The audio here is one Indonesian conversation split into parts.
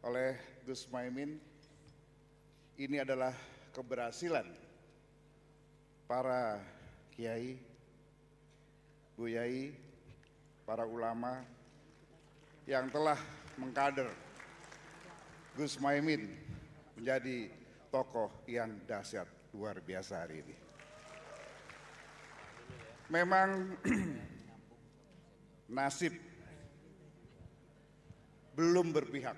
oleh Gus Muhaimin, ini adalah keberhasilan para kiai, buyai, para ulama yang telah mengkader Gus Muhaimin menjadi tokoh yang dahsyat luar biasa hari ini. Memang nasib belum berpihak.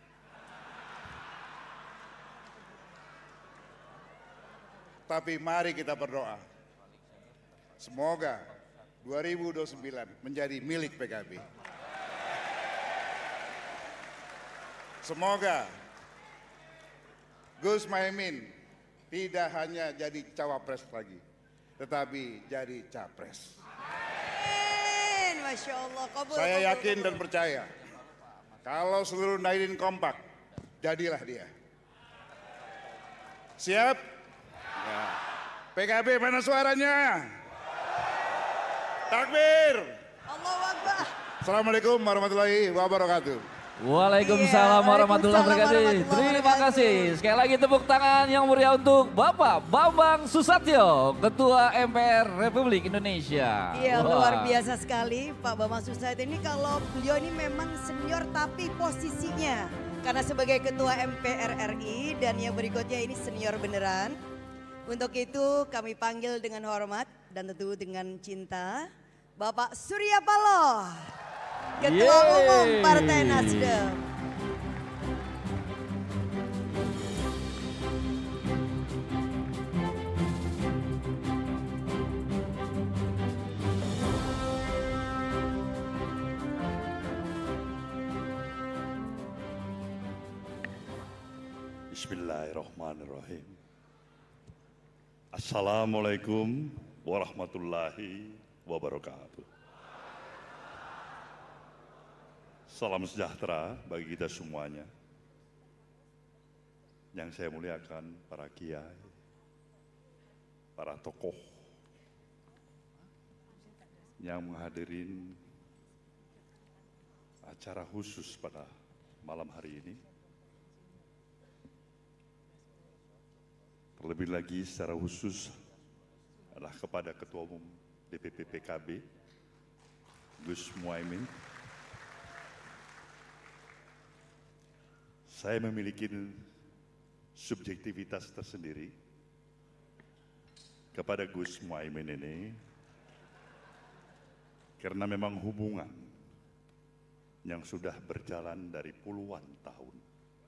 Tapi mari kita berdoa. Semoga 2029 menjadi milik PKB. Semoga Gus Muhaimin tidak hanya jadi cawapres lagi, tetapi jadi capres. Amin. Masya Allah. Saya yakin dan percaya kalau seluruh Nahdien kompak, jadilah dia. Siap? Ya. PKB mana suaranya? Takbir. Allahu Akbar. Assalamualaikum warahmatullahi wabarakatuh. Waalaikumsalam warahmatullahi wabarakatuh. Terima kasih. Sekali lagi tepuk tangan yang meriah untuk Bapak Bambang Susatyo, Ketua MPR Republik Indonesia. Iya, luar biasa sekali Pak Bambang Susatyo ini. Kalau beliau ini memang senior tapi posisinya karena sebagai Ketua MPR RI, dan yang berikutnya ini senior beneran. Untuk itu kami panggil dengan hormat dan tentu dengan cinta Bapak Surya Paloh, Ketua Umum Partai Nasdem. Bismillahirrahmanirrahim. Assalamualaikum warahmatullahi wabarakatuh. Salam sejahtera bagi kita semuanya. Yang saya muliakan para kiai, para tokoh yang menghadirin acara khusus pada malam hari ini. Terlebih lagi secara khusus adalah kepada Ketua Umum DPP PKB, Gus Muhaimin. Saya memiliki subjektivitas tersendiri kepada Gus Muhaimin ini karena memang hubungan yang sudah berjalan dari puluhan tahun.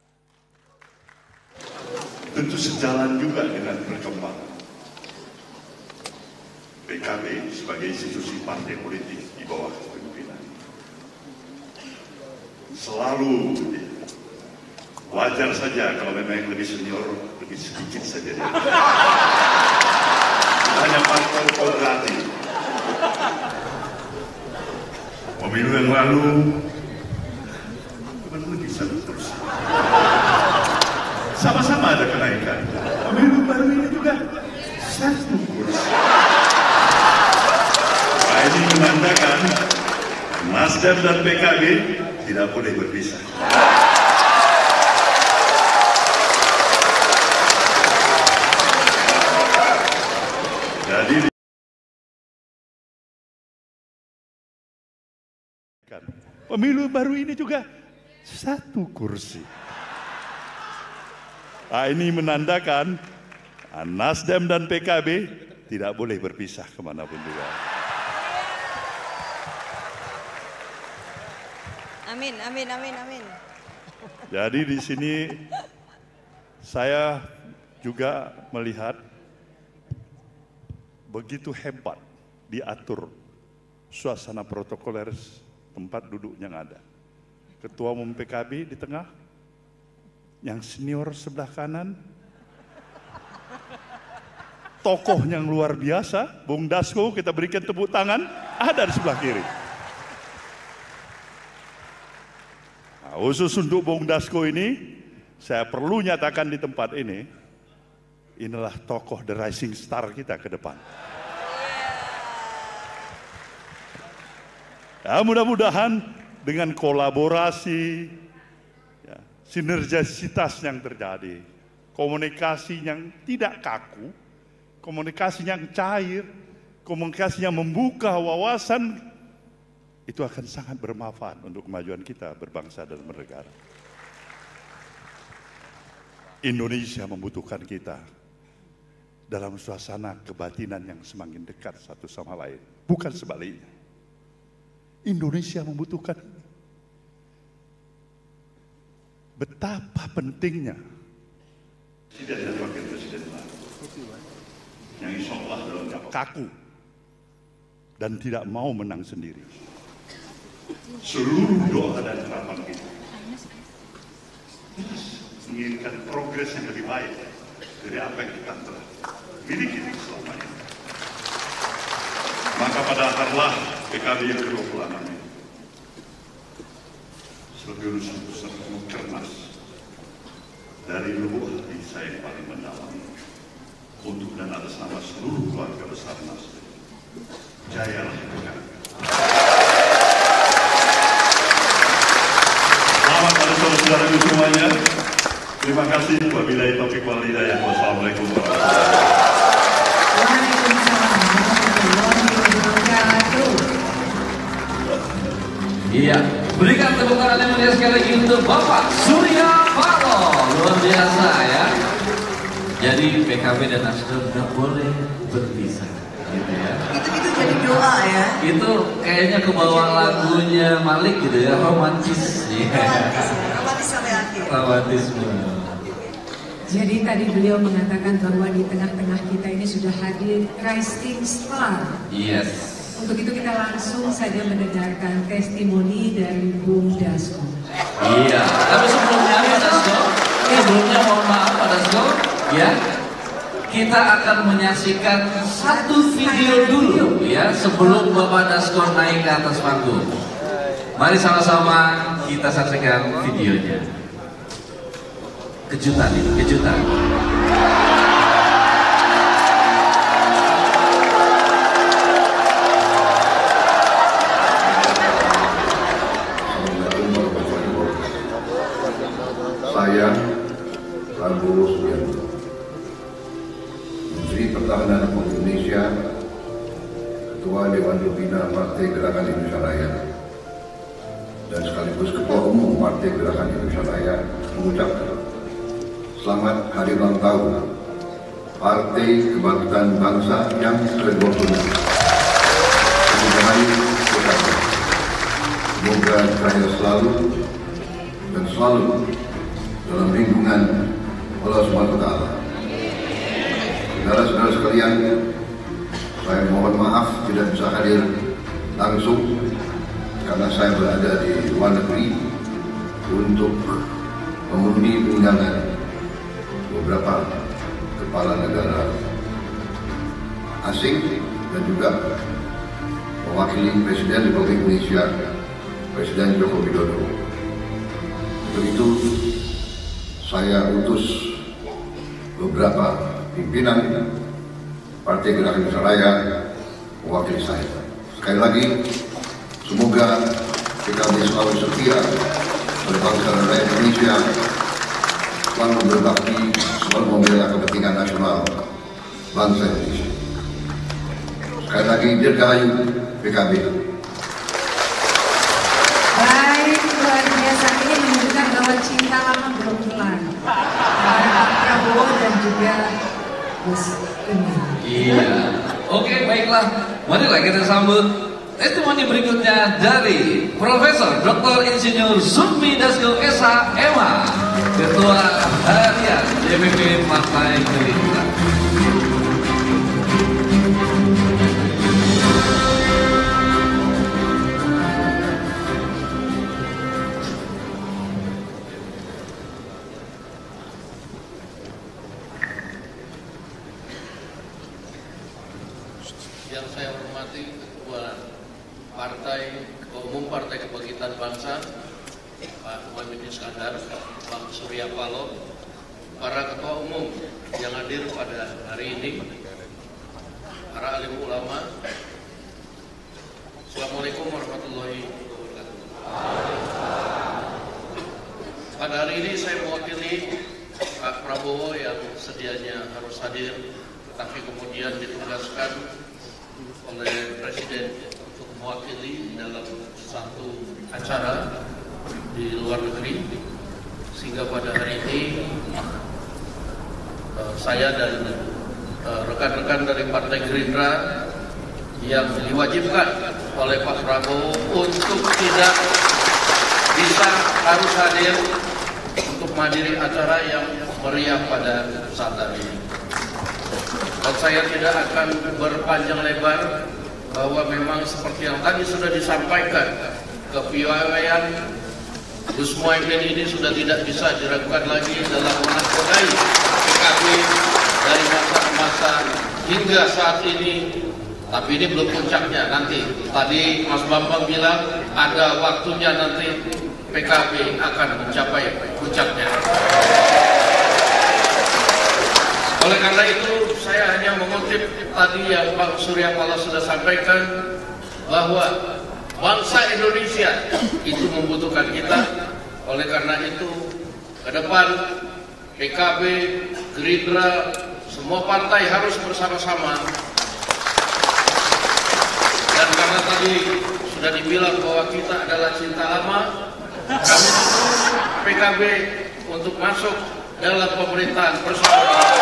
Tentu sejalan juga dengan perkembangan PKB sebagai institusi partai politik di bawah kepemimpinan. Selalu wajar saja kalau memang yang lebih senior lebih sedikit saja dia. Hanya faktor kodrati. Pemilu yang lalu teman-teman bisa terus. Sama-sama ada kenaikan. Pemilu baru ini juga satu kursi. Nah, ini menandakan Nasdem dan PKB tidak boleh berpisah. Jadi pemilu baru ini juga satu kursi. Nah, ini menandakan Nasdem dan PKB tidak boleh berpisah kemanapun juga. Amin, amin, amin, amin. Jadi di sini saya juga melihat begitu hebat diatur suasana protokoler tempat duduk yang ada. Ketua Umum PKB di tengah, yang senior sebelah kanan, tokoh yang luar biasa, Bung Dasko, kita berikan tepuk tangan, ada di sebelah kiri. Nah, khusus untuk Bung Dasko ini, saya perlu nyatakan di tempat ini, inilah tokoh the rising star kita ke depan. Ya, mudah-mudahan dengan kolaborasi, ya, sinergisitas yang terjadi, komunikasi yang tidak kaku, komunikasi yang cair, komunikasi yang membuka wawasan, itu akan sangat bermanfaat untuk kemajuan kita berbangsa dan bernegara. Indonesia membutuhkan kita dalam suasana kebatinan yang semakin dekat satu sama lain, bukan sebaliknya. Indonesia membutuhkan ini. Betapa pentingnya presiden dan wakil presiden yang insya Allah dalam kaku dan tidak mau menang sendiri. Seluruh doa dan harapan kita menginginkan progres yang lebih baik dari apa yang kita telah miliki selama ini. Maka pada harlah PKB yang ke-26 ini sebagai urusan besar Mukernas dari lubuk hati saya yang paling mendalam untuk dan atas nama seluruh keluarga besar Nasdem, jayalah PKB. Selamat pada saudara-saudara semuanya. Terima kasih. Wabillahi taufiq wal hidayah. Wassalamualaikum warahmatullahi wabarakatuh. Waalaikumsalam warahmatullahi wabarakatuh. Iya, berikan tepuk tangan yang meriah sekali lagi untuk Bapak Surya Paloh. Luar biasa ya. Jadi PKB dan Nasdem tidak boleh berpisah, gitu ya. Itu jadi doa ya. Itu kayaknya ke bawah lagunya Malik gitu ya, romantis. Romantis sampai akhir. Romantisme. Jadi tadi beliau mengatakan bahwa di tengah-tengah kita ini sudah hadir Rising Star. Yes. Untuk itu kita langsung saja mendengarkan testimoni dari Bung Dasko. Iya. Tapi sebelumnya Pak Dasko, mohon maaf Pak Dasko, ya. Kita akan menyaksikan satu video dulu ya sebelum Bapak Dasko naik ke atas panggung. Mari sama-sama kita saksikan videonya. Kejutan ini, kejutan. Saya Prabowo Subianto, Menteri Pertahanan Republik Indonesia, Ketua Dewan Pembina Partai Gerakan Indonesia Raya, dan sekaligus Ketua Umum Partai Gerakan Indonesia Raya, mengucapkan selamat Hari Ulang Tahun Partai Kebangkitan Bangsa yang ke-26. Semoga saya selalu dan selalu dalam lindungan Allah SWT. Saudara-saudara sekalian, saya mohon maaf tidak bisa hadir langsung karena saya berada di luar negeri untuk memenuhi undangan beberapa kepala negara asing dan juga mewakili Presiden Republik Indonesia, Presiden Joko Widodo. Untuk itu saya utus beberapa pimpinan Partai Gerakan Indonesia Raya mewakili saya. Sekali lagi, semoga PKB selalu setia pada bangsa dan rakyat Indonesia, selalu berbakti, selalu membela kepentingan nasional bangsa Indonesia. Sekali lagi, dirgahayu PKB. Baik, luar biasa. Ini menunjukkan bahwa cinta lama belum hilang antara Pak Prabowo dan juga Gus Imin. Iya. Oke, baiklah. Marilah kita sambut testimoni berikutnya dari Profesor Dr. Insinyur Sufmi Dasko SH MA, Ketua Harian DPP Partai Gerindra. Yang saya hormati Ketua Umum Partai Kebangkitan Bangsa Pak Muhaimin Iskandar, Pak Surya Paloh, para ketua umum yang hadir pada hari ini, para alim ulama. Assalamualaikum warahmatullahi wabarakatuh. pada hari ini saya mewakili Pak Prabowo yang sedianya harus hadir, tapi kemudian ditugaskan oleh Presiden untuk mewakili dalam satu acara di luar negeri, sehingga pada hari ini saya dan rekan-rekan dari Partai Gerindra yang diwajibkan oleh Pak Prabowo untuk tidak bisa harus hadir untuk menghadiri acara yang meriah pada saat hari ini. Dan saya tidak akan berpanjang lebar bahwa memang seperti yang tadi sudah disampaikan, kepiawaian Gus Muhaimin ini sudah tidak bisa diragukan lagi dalam menangani PKB dari masa ke masa hingga saat ini. Tapi ini belum puncaknya nanti. Tadi Mas Bambang bilang ada waktunya nanti PKB akan mencapai puncaknya. Oleh karena itu saya hanya mengutip tadi yang Pak Surya Paloh sudah sampaikan, bahwa bangsa Indonesia itu membutuhkan kita. Oleh karena itu ke depan PKB, Gerindra, semua partai harus bersama-sama. Dan karena tadi sudah dibilang bahwa kita adalah cinta lama, kami PKB untuk masuk dalam pemerintahan bersama.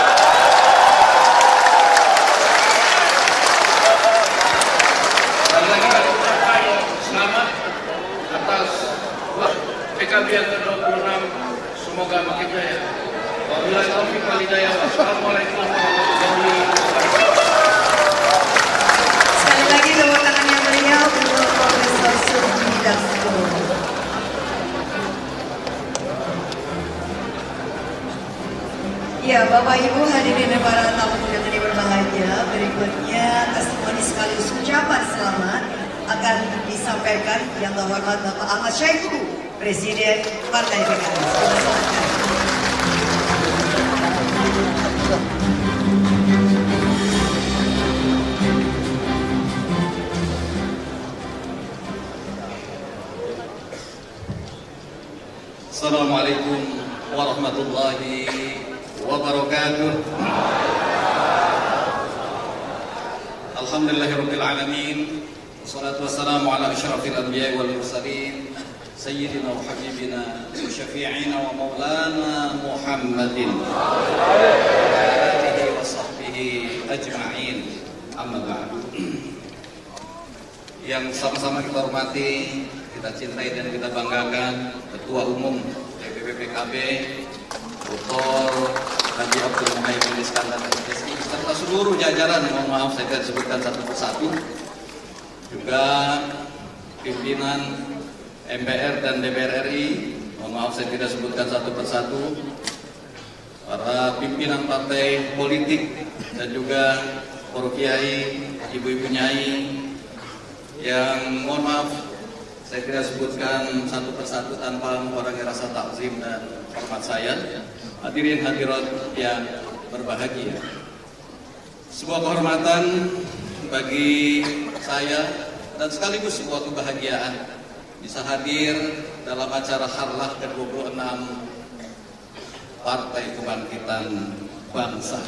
Dan lagi kami ucapkan selamat atas PKB yang ke-26, semoga makin jaya. Wabillahi taufiq wal hidayah. Wassalamualaikum warahmatullahi wabarakatuh. Sekali lagi tepuk tangan yang meriah untuk Profesor Sukmi Dasko. Ya, Bapak Ibu hadirin dan para tamu undangan yang berbahagia, berikutnya testimoni sekaligus ucapan selamat akan disampaikan yang terhormat Bapak Ahmad Syahiku, Presiden Partai PKS. Silakan. Assalamualaikum warahmatullahi wabarakatuh. Alhamdulillahirabbil alamin. Wassalatu wassalamu ala asyrafil anbiya'i wal mursalin sayyidina wa habibina wa syafi'ina wa maulana Muhammadin wa alihi wa sahbihi ajma'in. Amma ba'du. Yang sama-sama kita hormati, kita cintai dan kita banggakan Ketua Umum DPP PKB Dr. Haji Abdul Muhaimin Iskandar MSI serta seluruh jajaran, mohon maaf saya tidak sebutkan satu persatu, juga pimpinan MPR dan DPR RI, mohon maaf saya tidak sebutkan satu persatu, para pimpinan partai politik dan juga para kiai, ibu-ibu nyai yang mohon maaf saya tidak sebutkan satu persatu tanpa mengurangi rasa takzim dan hormat saya. Hadirin hadirat yang berbahagia, sebuah kehormatan bagi saya dan sekaligus sebuah kebahagiaan bisa hadir dalam acara harlah ke-26 Partai Kebangkitan Bangsa.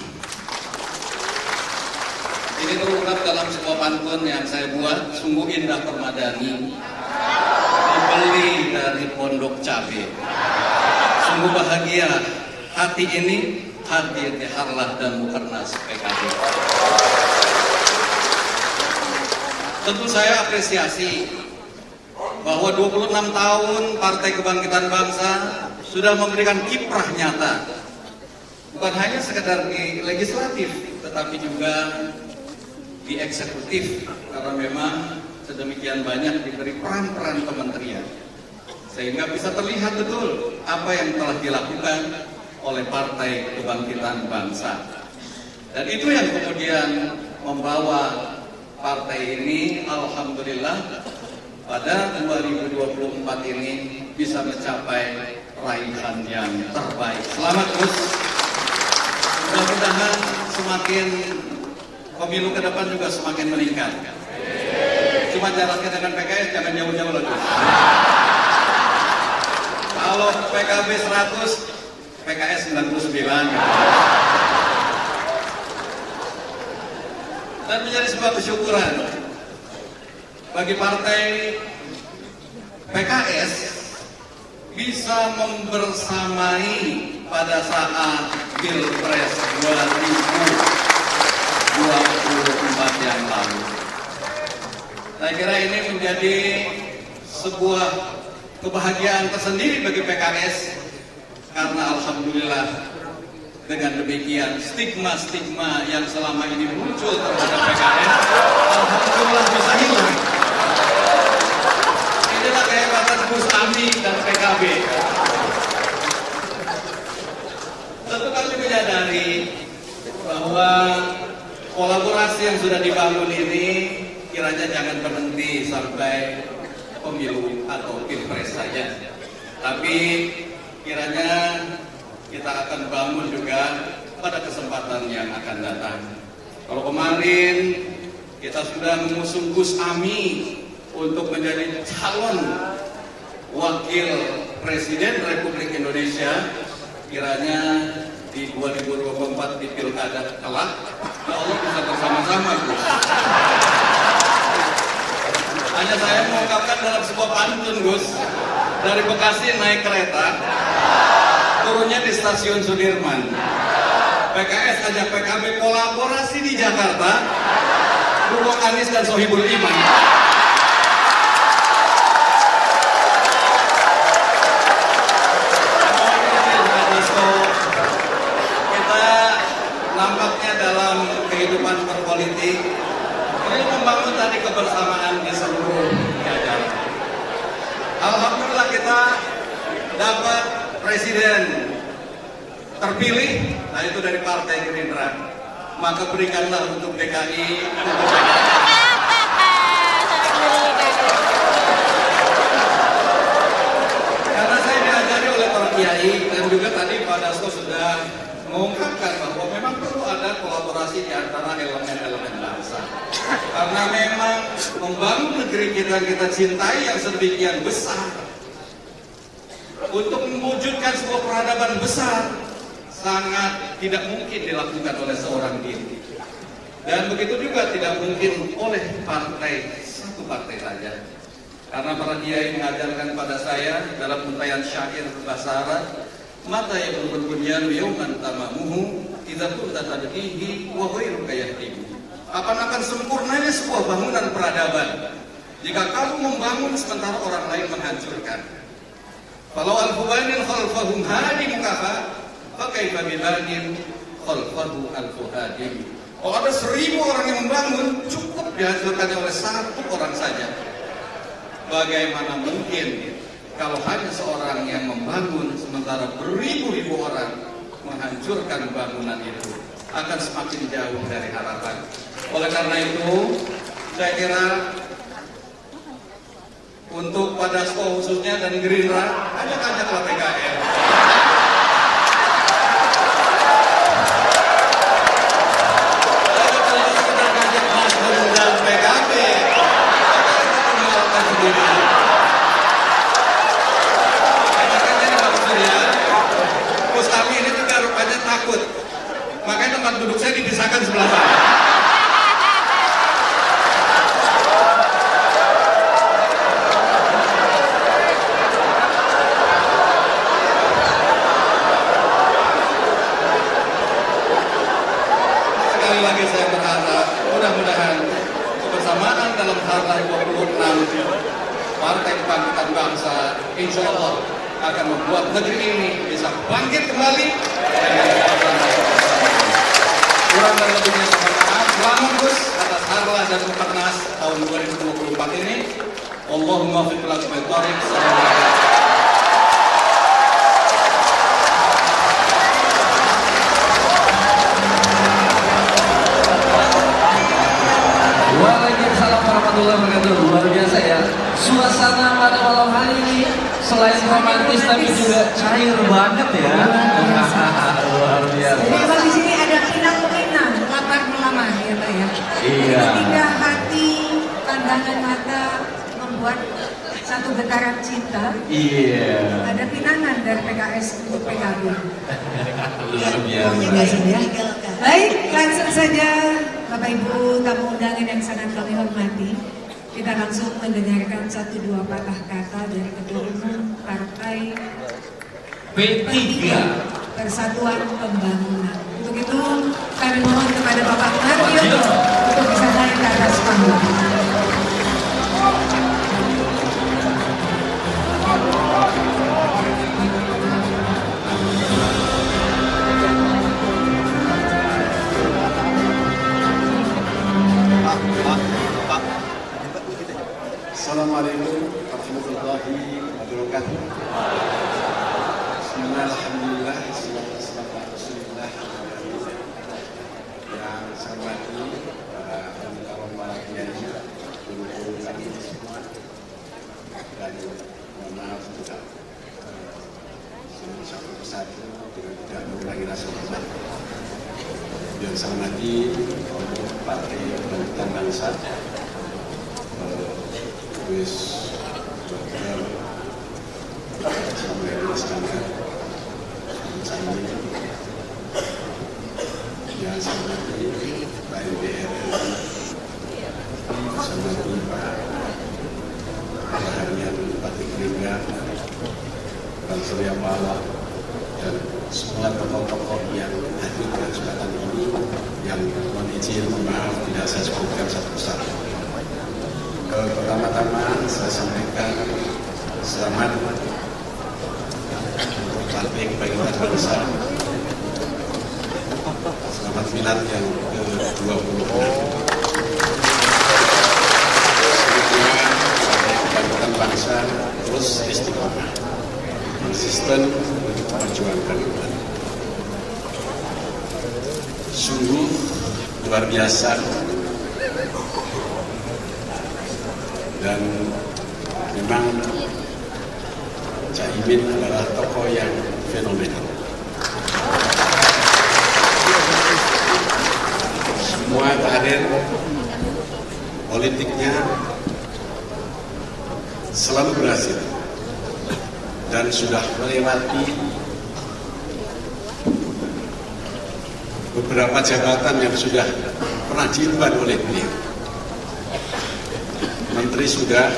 Ini terungkap dalam sebuah pantun yang saya buat, sungguh indah permadani, dibeli dari pondok cabe. Sungguh bahagia hati ini hadir di harlah dan mukernas PKB. Tentu saya apresiasi bahwa 26 tahun Partai Kebangkitan Bangsa sudah memberikan kiprah nyata, bukan hanya sekedar di legislatif, tetapi juga di eksekutif, karena memang sedemikian banyak diberi peran-peran kementerian, sehingga bisa terlihat betul apa yang telah dilakukan oleh Partai Kebangkitan Bangsa. Dan itu yang kemudian membawa partai ini, alhamdulillah, pada 2024 ini bisa mencapai raihan yang terbaik. Selamat Gus. Mudah-mudahan semakin pemilu ke depan juga semakin meningkat. Cuma jaraknya dengan PKS jangan jauh-jauh lagi. Kalau PKB 100, PKS 99. Dan menjadi sebuah kesyukuran bagi partai PKS bisa membersamai pada saat Pilpres 2024 yang lalu. Saya kira ini menjadi sebuah kebahagiaan tersendiri bagi PKS, karena alhamdulillah dengan demikian stigma-stigma yang selama ini muncul terhadap PKS alhamdulillah bisa hilang. Inilah kehebatan Gus Ami dan PKB. Tentu kami menyadari bahwa kolaborasi yang sudah dibangun ini kiranya jangan berhenti sampai pemilu atau pilpres saja, tapi kiranya kita akan bangun juga pada kesempatan yang akan datang. Kalau kemarin kita sudah mengusung Gus Ami untuk menjadi calon wakil Presiden Republik Indonesia, kiranya di 2024 di Pilkada kelak, ya Allah bisa bersama-sama, Gus. Hanya saya mengungkapkan dalam sebuah pantun, Gus, dari Bekasi naik kereta, turunnya di stasiun Sudirman. PKS ajak PKB kolaborasi di Jakarta, dukung Anies dan Sohibul Iman. Kita nampaknya dalam kehidupan berpolitik ini membangun tadi kebersamaan di seluruh jajaran. Alhamdulillah kita dapat presiden terpilih, nah itu dari Partai Gerindra. Maka berikanlah untuk DKI, untuk PKS. Karena saya diajari oleh para kiai dan juga tadi Pak Dasko sudah mengungkapkan bahwa memang perlu ada kolaborasi di antara elemen-elemen bangsa. Karena memang membangun negeri kita cintai yang sedemikian besar, untuk mewujudkan sebuah peradaban besar, sangat tidak mungkin dilakukan oleh seorang diri. Dan begitu juga tidak mungkin oleh satu partai saja. Karena para kiai mengajarkan pada saya dalam untayan syair bahasa Arab, mata yang berbunyan yauman tamamuhu idza kunta tadhihi wa ghairuka yahdimu. Kapan akan sempurnanya sebuah bangunan peradaban jika kamu membangun sementara orang lain menghancurkan. Kalau al-fubanin khalfahum hadim kafa, fakaifa bibanin khalfahu al-fuhadim. Kalau ada 1000 orang yang membangun, cukup dihancurkan oleh 1 orang saja. Bagaimana mungkin kalau hanya seorang yang membangun sementara beribu-ribu orang menghancurkan bangunan itu? Akan semakin jauh dari harapan. Oleh karena itu, saya kira untuk Pak Dasko khususnya dan Gerindra, ajak-ajaklah PKS. Makanya tempat duduk saya dipisahkan sebelah sana. Sekali lagi saya berharap mudah-mudahan kebersamaan dalam Harlah 26 Partai Kebangkitan Bangsa insya Allah akan membuat negeri ini bisa bangkit kembali. Kurang dan lebihnya saya maaf. Selamat Gus atas Harlah dan Mukernas tahun 2024 ini. Allahumma fi kulli thariq. Waalaikumsalam warahmatullahi wabarakatuh. Luar biasa ya. Suasana pada malam hari ini selain romantis tapi juga cair banget ya. Luar biasa. Jadi kalau di sini ada pinang-pinang, lapar melamar ya Pak ya. Iya. Ketika hati, pandangan mata membuat satu getaran cinta. Iya. Ada pinangan dari PKS untuk PKB. Luar biasa. Ya. Baik, langsung saja Bapak Ibu tamu undangan yang sangat kami hormati. Kita langsung mendengarkan 1-2 patah kata dari Ketua Umum Partai P3 Persatuan Pembangunan. Untuk itu kami mohon kepada Bapak Mario untuk bisa naik ke atas panggung. Assalamualaikum warahmatullahi wabarakatuh. Bismillahirrahmanirrahim. Assalamualaikum warahmatullahi wabarakatuh. Yang saya hormati para calon para kiai, guru-guru kami semua, dan mohon maaf juga satu persatu dengan tidak mengurangi rasa hormat. Yang saya hormati Partai Kebangkitan Bangsa. Wis Dr. Samuel Iskandar Caimin, yang saya hormati Pak MPR, saya hormati Pak Harian Bupati Gerindra, Bang Surya Paloh, dan semua tokoh-tokoh yang hadir pada kesempatan ini, yang mohon izin, maaf tidak saya sebutkan satu persatu. Pertama-tama saya sampaikan selamat untuk Partai Kebangkitan Bangsa. Selamat milad yang ke-26. Semoga Partai Kebangkitan Bangsa terus istiqomah, konsisten untuk memperjuangkan umat. Sungguh luar biasa. Dan memang Caimin adalah tokoh yang fenomenal. Semua karir politiknya selalu berhasil dan sudah melewati beberapa jabatan yang sudah pernah diemban oleh beliau. Menteri sudah,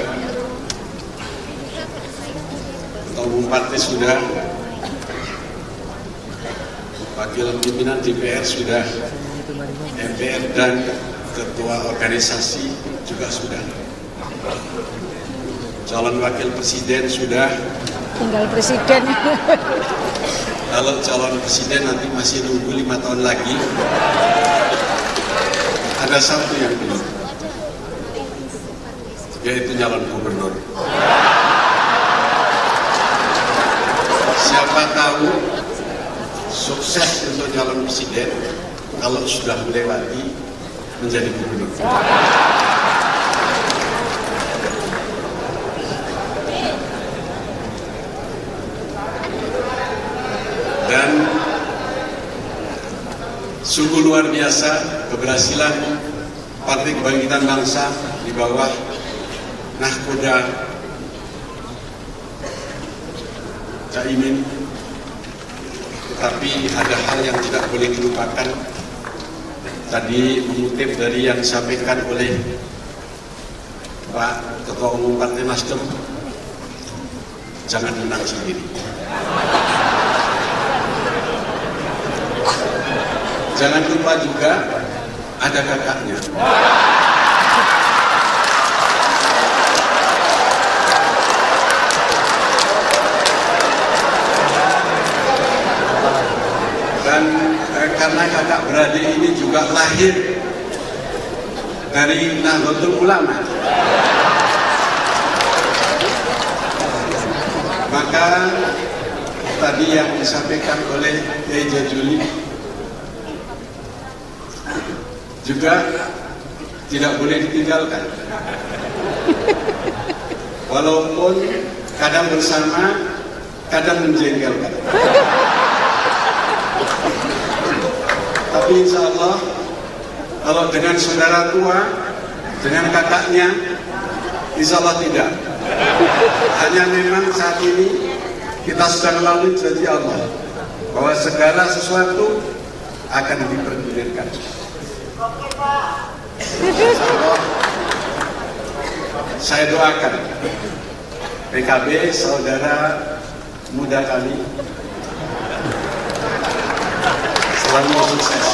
Ketua Umum Partai sudah, Wakil Pimpinan DPR sudah, MPR dan Ketua Organisasi juga sudah, calon Wakil Presiden sudah. Tinggal Presiden. Kalau calon Presiden nanti masih nunggu 5 tahun lagi. Ada satu yang belum, yaitu calon gubernur. Siapa tahu sukses untuk calon presiden kalau sudah melewati menjadi gubernur. Dan sungguh luar biasa keberhasilan Partai Kebangkitan Bangsa di bawah nahkoda Caimin. Tetapi ada hal yang tidak boleh dilupakan. Tadi mengutip dari yang disampaikan oleh Pak Ketua Umum Partai Nasdem, jangan menang sendiri. Jangan lupa juga ada kakaknya. Dan karena kakak beradik ini juga lahir dari Nahdlatul Ulama, maka tadi yang disampaikan oleh Eja Juli juga tidak boleh ditinggalkan. Walaupun kadang bersama, kadang menjengkelkan. Tapi insya Allah kalau dengan saudara tua, dengan kakaknya, insya Allah tidak. Hanya memang saat ini kita sudah melalui janji Allah bahwa segala sesuatu akan dipergulirkan. Saya doakan PKB saudara muda kami selalu sukses,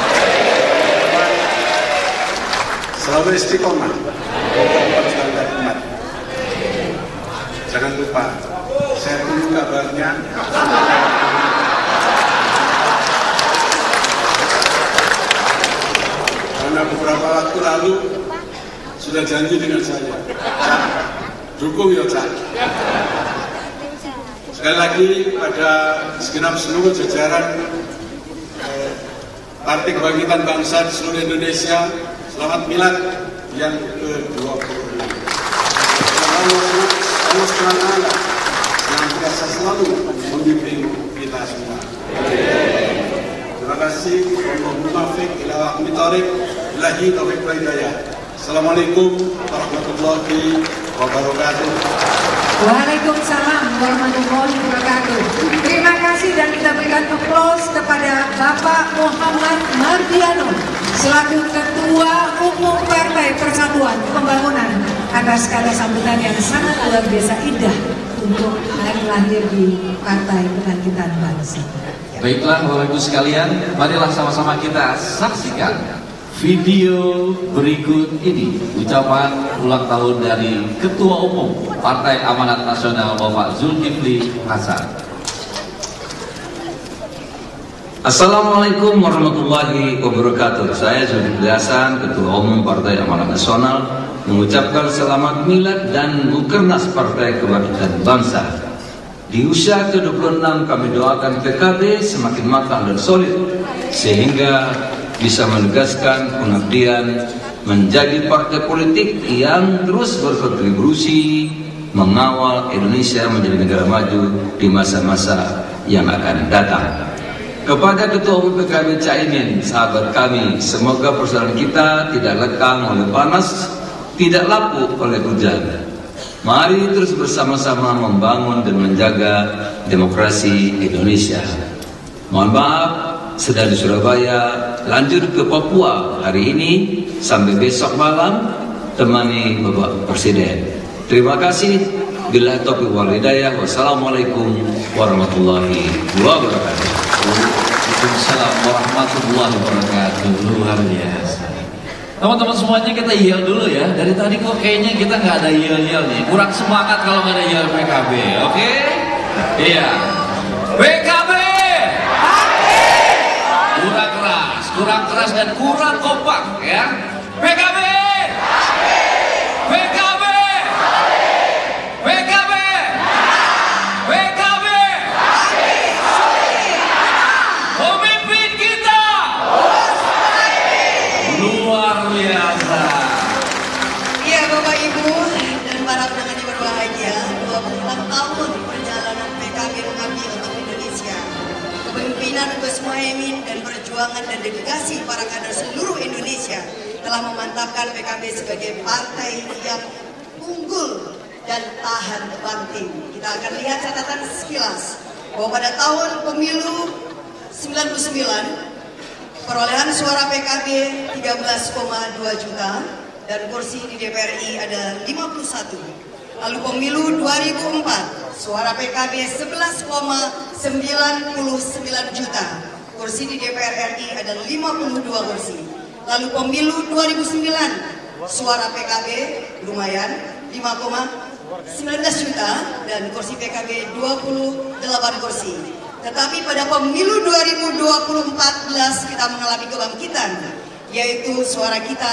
selalu istiqomah standar umat. Jangan lupa, saya tunggu kabarnya. Karena beberapa waktu lalu sudah janji dengan saya, Cak, dukung ya Cak. Sekali lagi pada segenap seluruh jajaran Partai Kebangkitan Bangsa di seluruh Indonesia, selamat milad yang ke-26. Allah SWT senantiasa selalu membimbing kita semua. Terima kasih. Assalamualaikum warahmatullahi wabarakatuh. Waalaikumsalam warahmatullahi wabarakatuh. Terima kasih dan kita berikan aplaus kepada Bapak Muhammad Mardiano selaku Ketua Umum Partai Persatuan Pembangunan atas kata sambutan yang sangat luar biasa indah untuk hari lahir di Partai Kebangkitan Bangsa. Baiklah Bapak Ibu sekalian, marilah sama-sama kita saksikan video berikut ini, ucapan ulang tahun dari Ketua Umum Partai Amanat Nasional Bapak Zulkifli Hasan. Assalamualaikum warahmatullahi wabarakatuh. Saya Zulkifli Hasan, Ketua Umum Partai Amanat Nasional, mengucapkan selamat milad dan Bukernas Partai Kebangkitan Bangsa. Di usia ke-26 kami doakan PKB semakin matang dan solid sehingga bisa menegaskan pengabdian menjadi partai politik yang terus berkontribusi mengawal Indonesia menjadi negara maju di masa-masa yang akan datang. Kepada Ketua Umum PKB Caimin, sahabat kami, semoga persaudaraan kita tidak lekang oleh panas, tidak lapuk oleh hujan. Mari terus bersama-sama membangun dan menjaga demokrasi Indonesia. Mohon maaf, sedang di Surabaya, lanjut ke Papua hari ini sampai besok malam, temani Bapak Presiden. Terima kasih. Bila taufiq wal hidayah. Wassalamualaikum warahmatullahi wabarakatuh. Waalaikumsalam warahmatullahi wabarakatuh. Luar biasa. Teman-teman semuanya kita yel dulu ya. Dari tadi kok kayaknya kita nggak ada yel-yel nih. Kurang semangat kalau nggak ada yel PKB, oke? Iya. PKB. Kurang keras dan kurang kompak ya. PKB. PKB. PKB. PKB. Pemimpin kita luar biasa. Iya Bapak Ibu dan para pendengar yang berbahagia, 26 tahun perjalanan PKB mengabdi untuk Indonesia. Kepemimpinan Gus Muhaimin dan perjuangan dan dedikasi para kader seluruh Indonesia telah memantapkan PKB sebagai partai yang unggul dan tahan banting. Kita akan lihat catatan sekilas bahwa pada tahun pemilu 99 perolehan suara PKB 13,2 juta dan kursi di DPR RI ada 51. Lalu pemilu 2004 suara PKB 11,99 juta. Kursi di DPR RI ada 52 kursi. Lalu pemilu 2009 suara PKB lumayan 5,19 juta dan kursi PKB 28 kursi. Tetapi pada pemilu 2014 kita mengalami kebangkitan, yaitu suara kita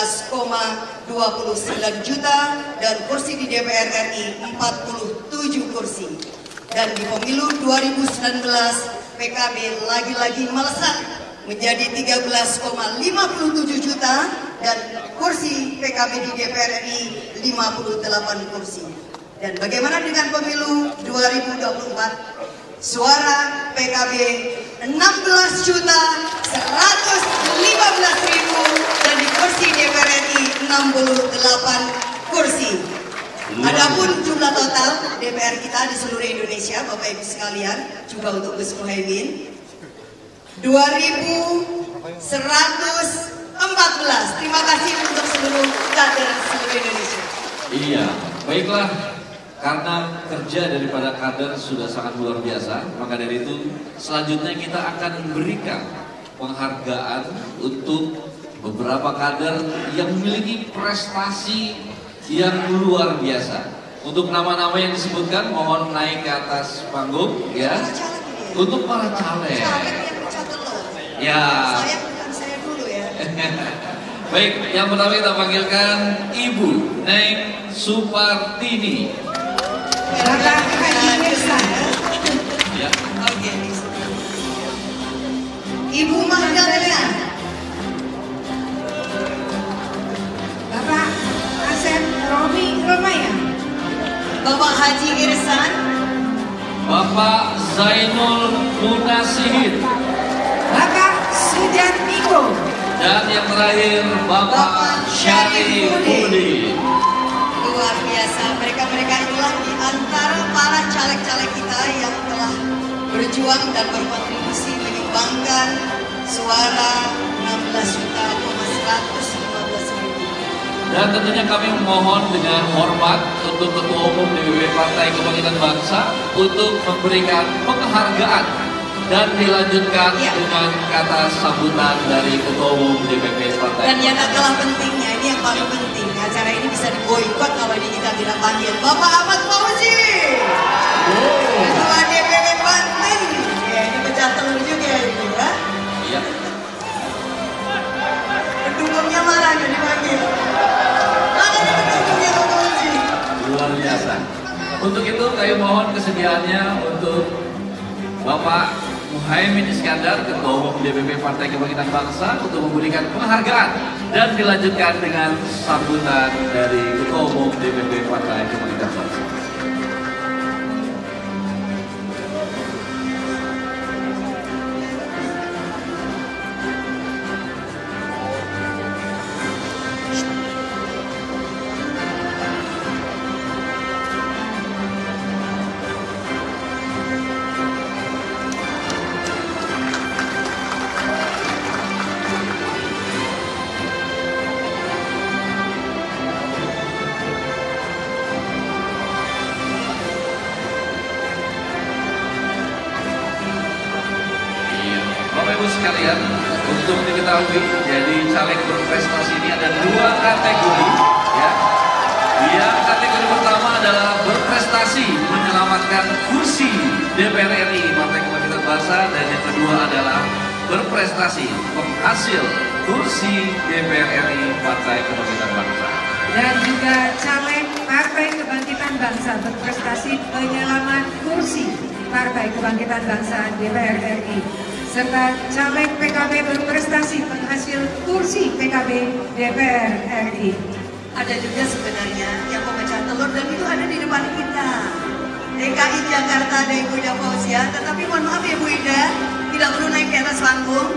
11,29 juta dan kursi di DPR RI 47 kursi. Dan di pemilu 2019 PKB lagi-lagi melesat menjadi 13,57 juta dan kursi PKB di DPR RI 58 kursi. Dan bagaimana dengan pemilu 2024? Suara PKB 16.115.000 dan di kursi DPR RI 68 kursi. Adapun jumlah total DPR kita di seluruh Indonesia, Bapak Ibu sekalian, juga untuk Gus Muhaimin, 2.114. Terima kasih untuk seluruh kader seluruh Indonesia. Iya, baiklah. Karena kerja daripada kader sudah sangat luar biasa, maka dari itu selanjutnya kita akan memberikan penghargaan untuk beberapa kader yang memiliki prestasi yang luar biasa. Untuk nama-nama yang disebutkan, mohon naik ke atas panggung ya. Untuk para caleg. Ya. Saya bukan saya dulu ya. Baik, yang pertama kita panggilkan Ibu Neng Supartini. Bapak Haji Mirsa. Ya. Oke. Ibu Magdalena. Bapak Asep Romi Romaya. Bapak Haji Irsan. Bapak Zainul Munasihid. Bapak Sujatmiko. Dan yang terakhir Bapak Syarif Budi. Luar biasa, mereka-mereka itulah di antara para caleg-caleg kita yang telah berjuang dan berkontribusi menyumbangkan suara 16.115.000. Dan tentunya kami memohon dengan hormat untuk Ketua Umum DPP Partai Kebangkitan Bangsa untuk memberikan penghargaan dan dilanjutkan dengan kata sambutan dari Ketua Umum DPP Partai. Dan yang tak kalah pentingnya, ini yang paling penting, acara ini bisa diboikot kalau ini kita tidak panggil Bapak Ahmad Fauzi, Ketua DPP Banten. Ya, ini pecah telur juga ini ya. Iya. Pendukungnya mana nggak dipanggil? Mana nih pendukungnya Bapak Fauzi? Luar biasa. Untuk itu kami mohon kesediaannya untuk Bapak Muhaimin Iskandar, Ketua Umum DPP Partai Kebangkitan Bangsa, untuk memberikan penghargaan dan dilanjutkan dengan sambutan dari Ketua Umum DPP Partai Kebangkitan Bangsa. Sekalian, untuk diketahui, jadi caleg berprestasi ini ada dua kategori, ya. Yang kategori pertama adalah berprestasi menyelamatkan kursi DPR RI Partai Kebangkitan Bangsa, dan yang kedua adalah berprestasi penghasil kursi DPR RI Partai Kebangkitan Bangsa. Dan juga caleg Partai Kebangkitan Bangsa berprestasi penyelamat kursi Partai Kebangkitan Bangsa DPR RI. Serta caleg PKB berprestasi penghasil kursi PKB DPR RI. Ada juga sebenarnya yang pemecah telur dan itu ada di depan kita. DKI Jakarta ada Ibu Ida Fauzia, tetapi mohon maaf ya Bu Ida, tidak perlu naik ke atas panggung.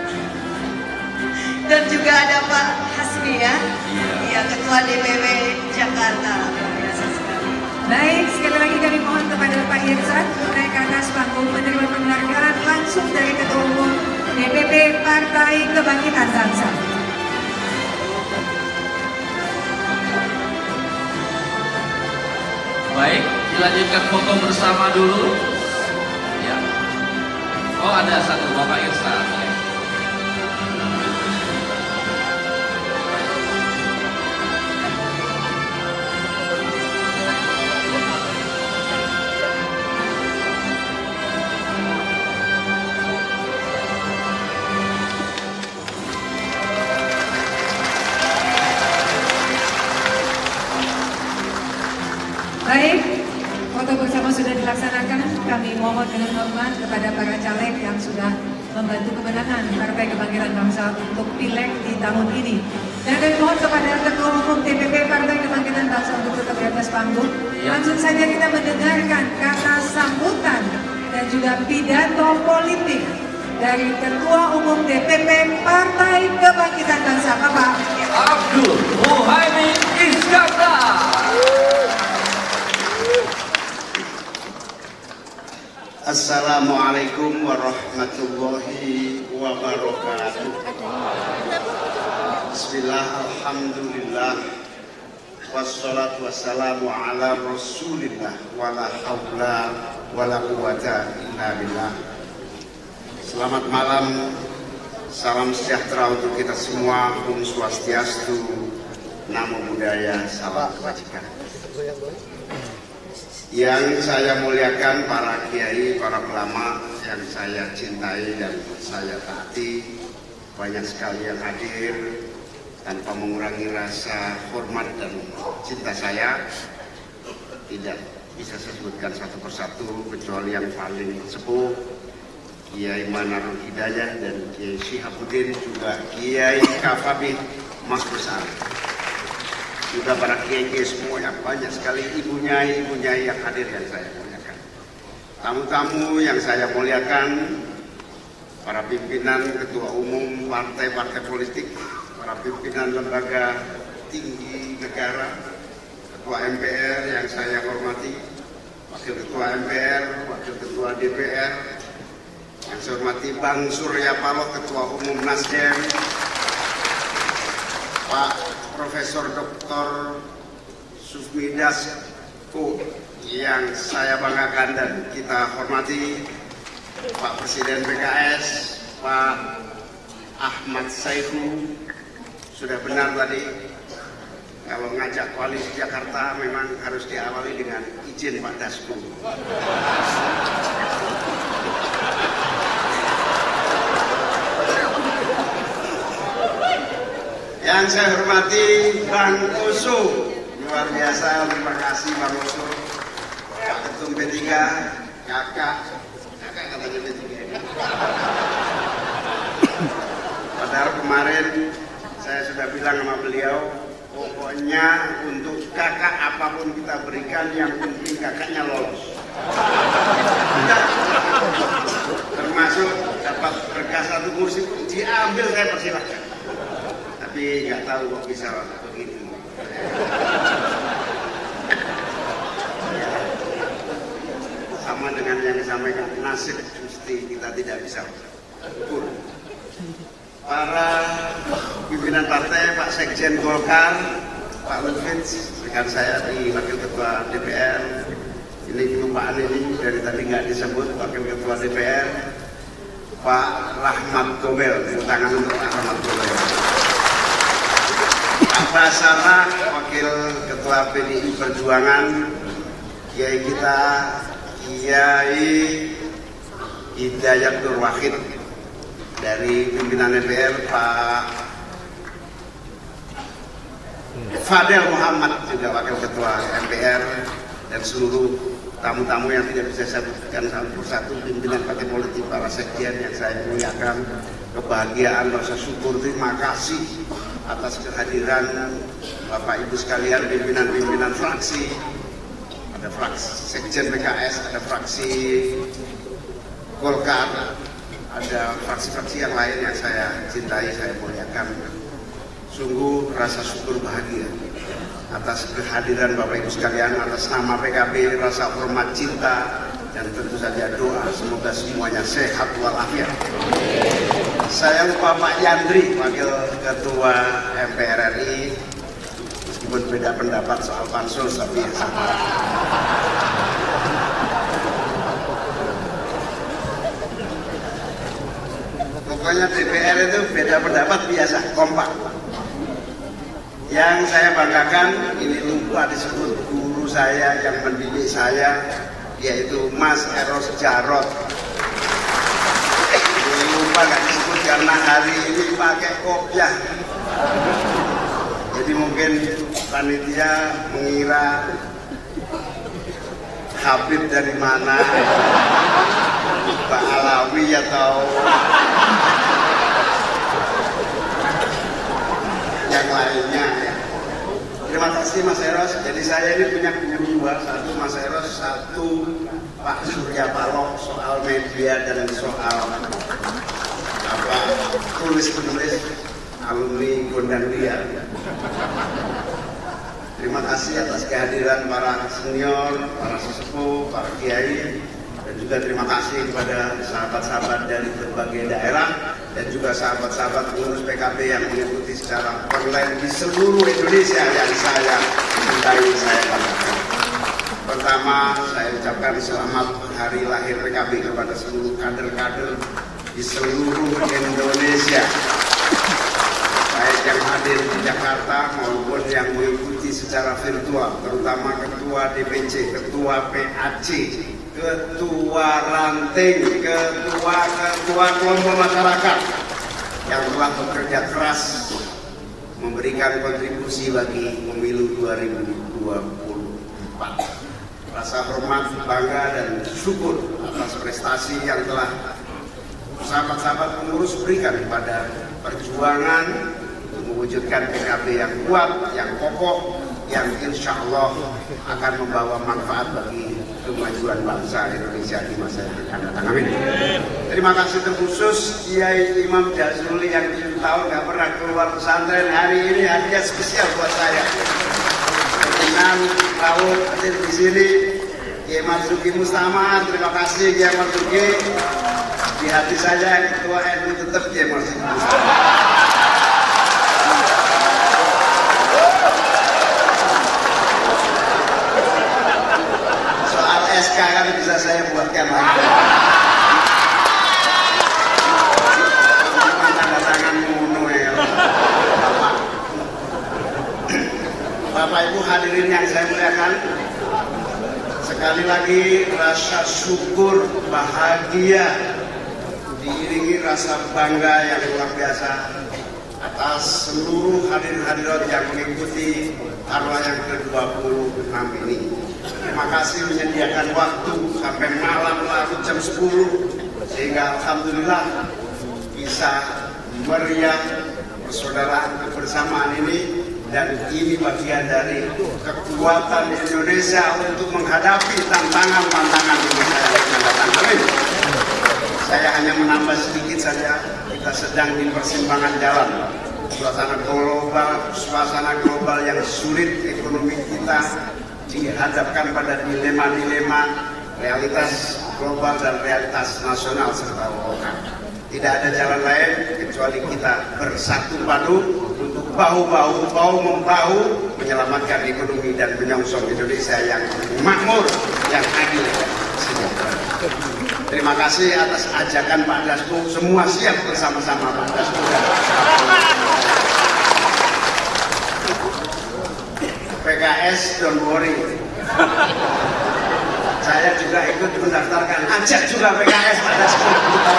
Dan juga ada Pak Hasmi ya, iya Ketua DPW Jakarta. Biasa sekali. Baik, sekali lagi kami mohon kepada Pak Irsan naik ke atas panggung menerima penghargaan langsung dari Ketua Umum DPP Partai Kebangkitan Bangsa. Baik, dilanjutkan foto bersama dulu. Ya. Oh, ada satu Bapak Irsan. Ya. Baik, foto bersama sudah dilaksanakan. Kami mohon dengan hormat kepada para caleg yang sudah membantu kemenangan Partai Kebangkitan Bangsa untuk pileg di tahun ini. Dan kami mohon kepada Ketua Umum DPP Partai Kebangkitan Bangsa untuk tetap di atas panggung. Langsung saja kita mendengarkan kata sambutan dan juga pidato politik dari Ketua Umum DPP Partai Kebangkitan Bangsa, Bapak Abdul Muhaimin Iskandar. Assalamualaikum warahmatullahi wabarakatuh. Bismillah, alhamdulillah, wassalatu wassalamu ala rasulillah, wala hawla wala quwata illa billah. Selamat malam, salam sejahtera untuk kita semua. Om Swastiastu, Namo Buddhaya, salam kebajikan. Yang saya muliakan para kiai, para ulama yang saya cintai dan saya taati, banyak sekali yang hadir tanpa mengurangi rasa hormat dan cinta saya. Tidak bisa saya sebutkan satu persatu kecuali yang paling sepuh, Kiai Manarul Hidayah dan Kiai Syihabuddin, juga Kiai Kafabi Mas Besar, juga para kiai semua yang banyak sekali, ibu-nyai yang hadir yang saya muliakan. Tamu-tamu yang saya muliakan, para pimpinan, ketua umum partai-partai politik, para pimpinan lembaga tinggi negara, ketua MPR yang saya hormati, wakil ketua MPR, wakil ketua DPR, yang saya hormati Bang Surya Paloh, ketua umum Nasdem, Pak Profesor Dr. Susmi Dasko yang saya banggakan dan kita hormati, Pak Presiden PKS, Pak Ahmad Saihu. Sudah benar tadi, kalau ngajak koalisi Jakarta memang harus diawali dengan izin Pak Dasko. Yang saya hormati Bang Oso, luar biasa, terima kasih Bang Oso. Pak Ketum P3, kakak katanya P3. Padahal kemarin saya sudah bilang sama beliau, pokoknya untuk kakak apapun kita berikan, yang penting kakaknya lolos. Termasuk dapat berkas satu kursi pun diambil, saya persilahkan. Tapi nggak tahu kok bisa begitu. Ya, sama dengan yang disampaikan, nasib mesti kita tidak bisa ukur. Para pimpinan partai, Pak Sekjen Golkar, Pak Lutfitz, rekan saya di wakil ketua DPR, ini kelupaan ini dari tadi nggak disebut, wakil ketua DPR, Pak Rahmat Gobel, tepuk tangan untuk Pak Rahmat Gobel. Pak Basarah, wakil ketua PDI Perjuangan, Kiai kita, Kiai Hidayat Nur Wahid, dari pimpinan DPR, Pak Fadel Muhammad, juga wakil ketua MPR, dan seluruh tamu-tamu yang tidak bisa saya sebutkan satu persatu, pimpinan partai politik, para sekjen yang saya muliakan, kebahagiaan, rasa syukur, terima kasih atas kehadiran Bapak Ibu sekalian, pimpinan-pimpinan fraksi, ada fraksi Sekjen PKS, ada fraksi Golkar, ada fraksi-fraksi yang lain yang saya cintai, saya muliakan. Sungguh rasa syukur bahagia atas kehadiran Bapak Ibu sekalian, atas nama PKB, rasa hormat, cinta, dan tentu saja doa semoga semuanya sehat walafiat. Saya lupa Pak Yandri, wakil ketua MPR RI, meskipun beda pendapat soal pansus, tapi sama. Pokoknya DPR itu beda pendapat biasa, kompak. Yang saya banggakan, ini lupa disebut guru saya yang mendidik saya, yaitu Mas Eros Jarot. Lupa nggak disebut karena hari ini pakai kopiah. Jadi mungkin panitia mengira Habib dari mana, Pak Alawi atau yang lainnya. Terima kasih Mas Eros. Jadi saya ini punya guru dua, satu Mas Eros, satu Pak Surya Paloh, soal media dan soal tulis penulis alumni Gondangdia. Terima kasih atas kehadiran para senior, para sesepuh, para kiai, dan Dan juga terima kasih kepada sahabat-sahabat dari berbagai daerah dan juga sahabat-sahabat pengurus PKB yang mengikuti secara online di seluruh Indonesia yang saya cintai, saya banggakan. Pertama, saya ucapkan selamat hari lahir PKB kepada seluruh kader-kader di seluruh Indonesia, baik yang hadir di Jakarta maupun yang mengikuti secara virtual, terutama ketua DPC, ketua PAC, ketua ranting, ketua kelompok masyarakat yang telah bekerja keras memberikan kontribusi bagi pemilu 2024. Rasa hormat, bangga, dan syukur atas prestasi yang telah sahabat-sahabat pengurus berikan pada perjuangan untuk mewujudkan PKB yang kuat, yang kokoh, yang insya Allah akan membawa manfaat bagi kemajuan bangsa Indonesia di masa yang akan datang. Amin. Terima kasih terkhusus Kiai Imam Jazuli yang 7 tahun gak pernah keluar pesantren. Hari ini hadiah spesial buat saya. Dengan Raul hadir di sini, Kiai Marzuki Mustaman, terima kasih Kiai Marzuki. Di hati saya ketua NU tetap Kiai Marzuki Mustaman. Soal SK kan bisa saya buatkan lagi. Cuma tanda tangan Muno ya. Bapak Ibu hadirin yang saya muliakan, sekali lagi rasa syukur, bahagia, diiringi rasa bangga yang luar biasa atas seluruh hadirin-hadirat yang mengikuti Arwah yang ke-26 ini. Terima kasih menyediakan waktu sampai malam larut jam 10 sehingga alhamdulillah bisa meriah persaudaraan kebersamaan ini. Dan ini bagian dari kekuatan Indonesia untuk menghadapi tantangan-tantangan di masa yang akan datang. Amin. Saya hanya menambah sedikit saja, kita sedang di persimpangan jalan. Suasana global yang sulit, ekonomi kita dihadapkan pada dilema-dilema realitas global dan realitas nasional serta lokal. Tidak ada jalan lain kecuali kita bersatu padu untuk bahu-membahu menyelamatkan ekonomi dan menyongsong Indonesia yang makmur, yang adil, sejahtera. Terima kasih atas ajakan Pak Dasko. Semua siap bersama-sama Pak Dasko. PKS, don't worry. Saya juga ikut mendaftarkan, ajak juga PKS Pak Dasko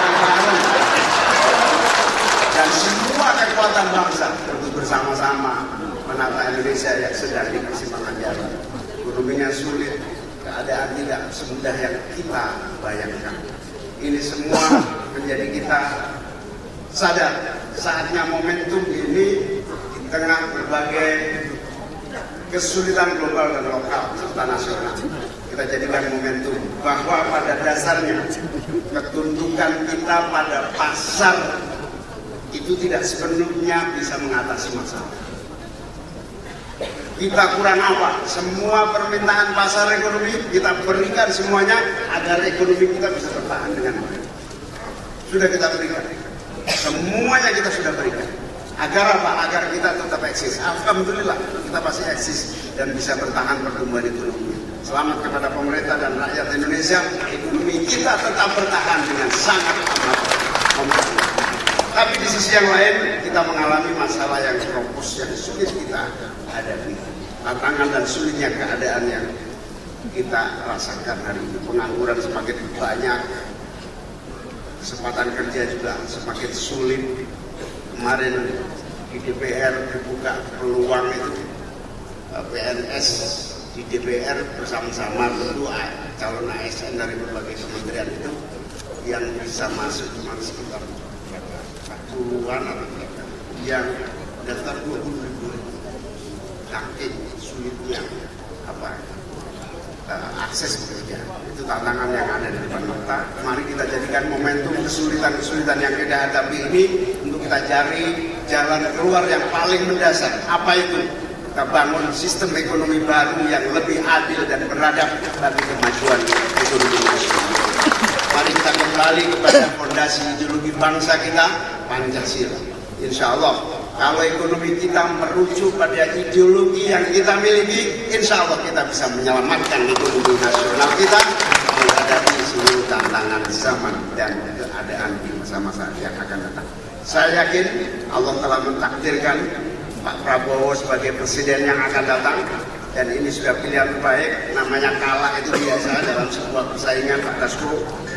dan semua kekuatan bangsa untuk bersama-sama menata Indonesia yang sedang di persimpangan jalan. Ekonominya sulit, keadaan tidak semudah yang kita bayangkan. Ini semua menjadi kita sadar saatnya momentum ini di tengah berbagai kesulitan global dan lokal serta nasional. Kita jadikan momentum bahwa pada dasarnya ketundukan kita pada pasar itu tidak sepenuhnya bisa mengatasi masalah. Kita kurang apa? Semua permintaan pasar ekonomi kita berikan semuanya agar ekonomi kita bisa bertahan dengan baik. Sudah kita berikan. Semuanya kita sudah berikan. Agar apa? Agar kita tetap eksis. Alhamdulillah kita pasti eksis dan bisa bertahan pertumbuhan ekonomi. Selamat kepada pemerintah dan rakyat Indonesia. Ekonomi kita tetap bertahan dengan sangat amat kompleks. Tapi di sisi yang lain kita mengalami masalah yang kropos yang sulit kita hadapi. Tantangan dan sulitnya keadaan yang kita rasakan hari ini. Pengangguran semakin banyak, kesempatan kerja juga semakin sulit. Kemarin di DPR dibuka peluang itu PNS di DPR bersama-sama tentu calon ASN dari berbagai kementerian itu yang bisa masuk cuma sekitar 40-an yang daftar 20.000. Saking sulitnya akses bekerja. Itu tantangan yang ada di depan mata. Mari kita jadikan momentum kesulitan-kesulitan yang kita hadapi ini untuk kita cari jalan keluar yang paling mendasar. Apa itu? Kita bangun sistem ekonomi baru yang lebih adil dan beradab bagi kemajuan ekonomi nasional. Mari kita kembali kepada fondasi ideologi bangsa kita, Pancasila. Insya Allah, kalau ekonomi kita merujuk pada ideologi yang kita miliki, insya Allah kita bisa menyelamatkan ekonomi nasional kita menghadapi seluruh tantangan zaman dan keadaan di masa-masa yang akan datang. Saya yakin Allah telah mentakdirkan Pak Prabowo sebagai presiden yang akan datang, dan ini sudah pilihan terbaik. Namanya kalah itu biasa dalam sebuah persaingan, Pak Dasko.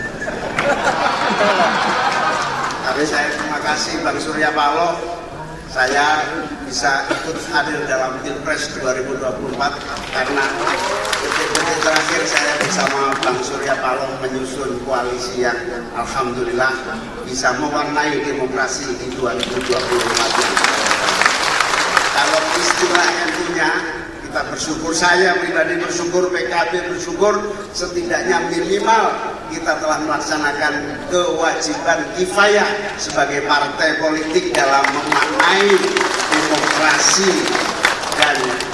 Tapi saya terima kasih Bang Surya Paloh, saya bisa ikut hadir dalam Pilpres 2024 karena detik-detik terakhir saya bersama Bang Surya Paloh menyusun koalisi yang alhamdulillah bisa mewarnai demokrasi di 2024 yang kalau istilah NU-nya kita bersyukur, saya pribadi bersyukur, PKB bersyukur, setidaknya minimal kita telah melaksanakan kewajiban kifayah sebagai partai politik dalam memaknai demokrasi dan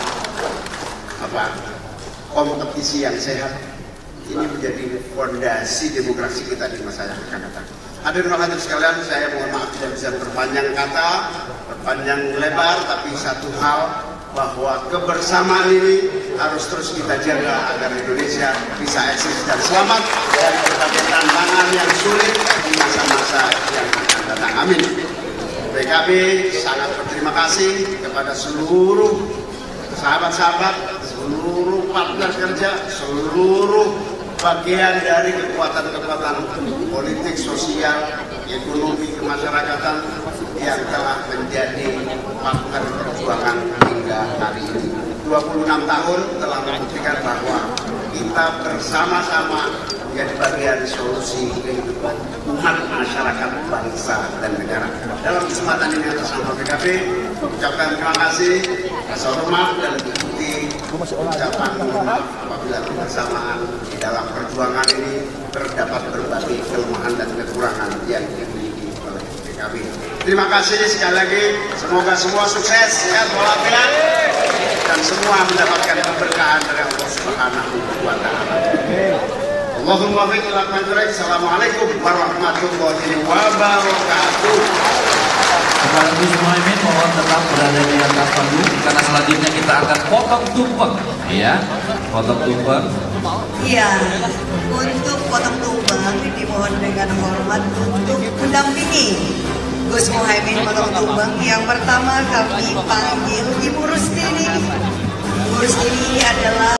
kompetisi yang sehat. Ini menjadi fondasi demokrasi kita di masa yang akan datang. Hadirin sekalian, saya mohon maaf tidak bisa berpanjang kata, berpanjang lebar, tapi satu hal, bahwa kebersamaan ini harus terus kita jaga agar Indonesia bisa eksis dan selamat dari berbagai tantangan yang sulit di masa-masa yang akan datang. Amin. PKB sangat berterima kasih kepada seluruh sahabat-sahabat, seluruh partner kerja, seluruh bagian dari kekuatan-kekuatan politik, sosial, ekonomi, kemasyarakatan yang telah menjadi partner perjuangan hingga hari ini. 26 tahun telah membuktikan bahwa kita bersama-sama menjadi bagian solusi kehidupan umat, masyarakat, bangsa, dan negara. Dalam kesempatan ini atas nama PKB, ucapkan terima kasih, rasa hormat, dan ikuti ucapan maaf apabila kebersamaan di dalam perjuangan ini terdapat berbagai kelemahan dan kekurangan yang dimiliki oleh PKB. Terima kasih sekali lagi, semoga semua sukses, sehat walafiat, dan semua mendapatkan keberkahan dari Allah Subhanahu wa Ta'ala. Allahumma fiqh ila aqwamit. Assalamualaikum warahmatullahi wabarakatuh. Kepada Gus Muhaimin mohon tetap berada di atas panggung karena selanjutnya kita akan potong tumpeng, ya, potong tumpeng. Iya, untuk potong tumpeng dimohon dengan hormat untuk mendampingi Gus Muhaimin potong tumpeng. Yang pertama kami panggil Ibu Rustini. Ibu Rustini adalah